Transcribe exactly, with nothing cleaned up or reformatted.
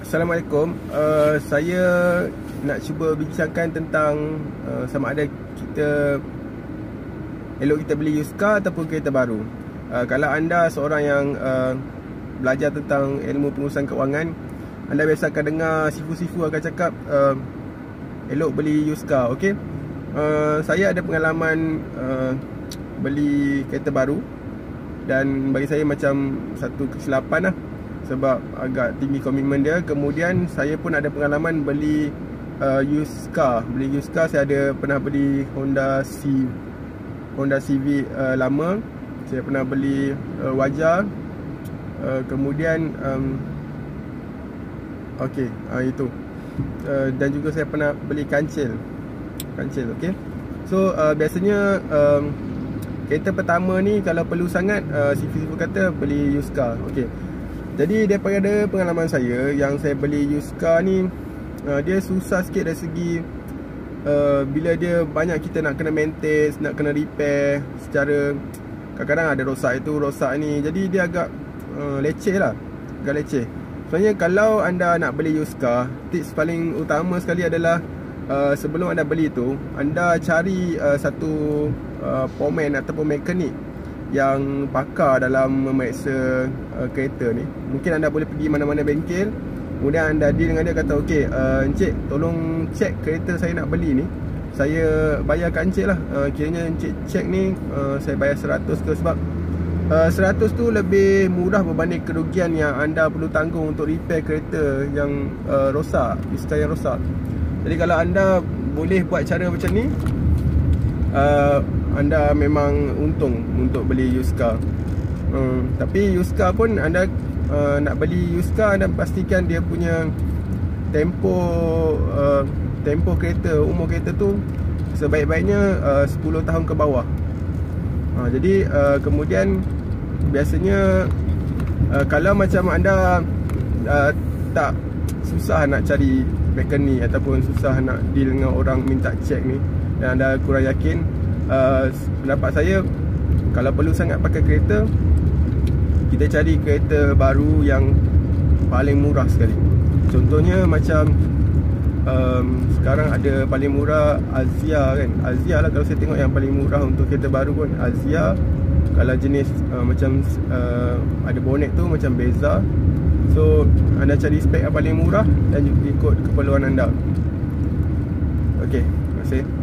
Assalamualaikum. Uh, saya nak cuba bincangkan tentang uh, sama ada kita elok kita beli used car ataupun kereta baru. Uh, kalau anda seorang yang uh, belajar tentang ilmu pengurusan kewangan, anda biasa akan dengar sifu-sifu akan cakap uh, elok beli used car. Okey. Uh, saya ada pengalaman uh, beli kereta baru dan bagi saya macam satu kesilapan lah, sebab agak tinggi komitmen dia. Kemudian saya pun ada pengalaman beli uh, used car. Beli used car, saya ada pernah beli Honda C Honda Civic uh, lama. Saya pernah beli uh, Wajar. uh, Kemudian um, Okey, uh, itu uh, dan juga saya pernah beli kancil. Kancil, okey. So uh, biasanya um, kereta pertama ni kalau perlu sangat, uh, sifu-sifu kata beli used car. Okey. Jadi daripada pengalaman saya, yang saya beli used car ni, uh, dia susah sikit dari segi uh, bila dia banyak kita nak kena maintain, nak kena repair secara, kadang-kadang ada rosak itu, rosak ni. Jadi dia agak uh, leceh lah, agak leceh. Sebenarnya kalau anda nak beli used car, tips paling utama sekali adalah uh, sebelum anda beli tu, anda cari uh, satu uh, pomen ataupun mekanik yang pakar dalam memeriksa uh, kereta ni. Mungkin anda boleh pergi mana-mana bengkel, kemudian anda deal dengan dia, kata okey, uh, encik tolong cek kereta saya nak beli ni, saya bayarkan encik lah, uh, kiranya encik cek ni, uh, saya bayar seratus ke, sebab uh, seratus tu lebih murah berbanding kerugian yang anda perlu tanggung untuk repair kereta yang uh, rosak, used car yang rosak. Jadi kalau anda boleh buat cara macam ni, uh, anda memang untung untuk beli used car. hmm, Tapi used car pun anda uh, nak beli used car, anda pastikan dia punya tempo uh, tempo kereta, umur kereta tu sebaik-baiknya uh, sepuluh tahun ke bawah. uh, Jadi uh, kemudian biasanya uh, kalau macam anda uh, tak susah nak cari mekanik ataupun susah nak deal dengan orang minta cek ni, dan anda kurang yakin, Uh, pendapat saya, kalau perlu sangat pakai kereta, kita cari kereta baru yang paling murah sekali. Contohnya macam um, sekarang ada paling murah Azia kan. Azia lah kalau saya tengok yang paling murah untuk kereta baru pun Azia. Kalau jenis uh, macam uh, ada bonet tu macam Beza. So anda cari spek yang paling murah dan ikut keperluan anda. Okey, terima kasih.